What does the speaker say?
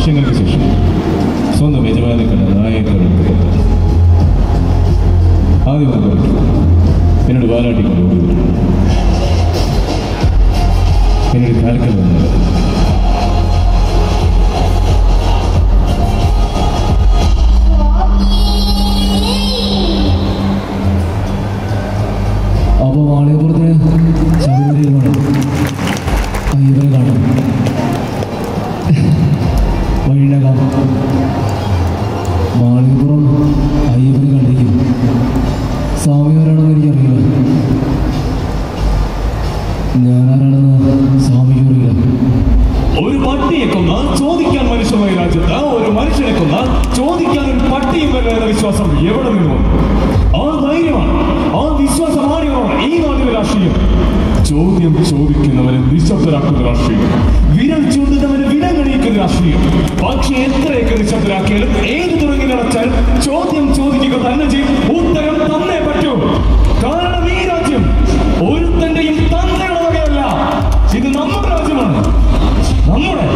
വർഷങ്ങൾക്ക് ശേഷം സ്വന്തം യജമാനെ കണ്ട നായകരുടെ ആദ്യം എന്നോട് വാലാട്ടിക്കൊണ്ട് ഓടി എന്നോട് കാൽക്കൽ വന്നത് അപ്പോൾ വാളിയപ്പുറത്തിന് ശബരിമലയിലാണ് അയ്യപ്പനെ കാണാം വഴിനകം മാളികപ്പുറം അയ്യപ്പനെ കണ്ടിരിക്കും. സ്വാമിയാരാണെന്ന് എനിക്കറിയില്ല, ഞാനാരാണെന്ന് സ്വാമിക്ക് അറിയില്ല. ഒരു പട്ടിയെ കൊന്ന ചോദിക്കാൻ മനുഷ്യമായ രാജ്യത്ത് ഒരു മനുഷ്യനെ കൊന്ന ചോദിക്കാൻ ഒരു പട്ടിയും വരെ വിശ്വാസം എവിടെ നിന്നു? ആ ധൈര്യമാണ്, ആ വിശ്വാസമാണ് ഈ നാട്ടിലെ രാഷ്ട്രീയം. ചോദ്യം ചോദിക്കുന്നവരെ നിശബ്ദരാക്കുന്ന രാഷ്ട്രീയം, വിരൽ ചൂണ്ടുന്നവന് വിലങ്ങണിയിക്കുന്ന രാഷ്ട്രീയം. പക്ഷെ എത്രയൊക്കെ നിശബ്ദരാക്കിയാലും ഏത് തുടങ്ങി നടച്ചാൽ ചോദ്യം ചോദിക്കുക തന്നെ ചെയ്യും. ഉത്തരം തന്നേ പറ്റൂ. കാരണം ഈ രാജ്യം ഒരുത്തന്റെയും തന്തയുടെ വകയല്ല, ഇത് നമ്മുടെ രാജ്യമാണ്, നമ്മുടെ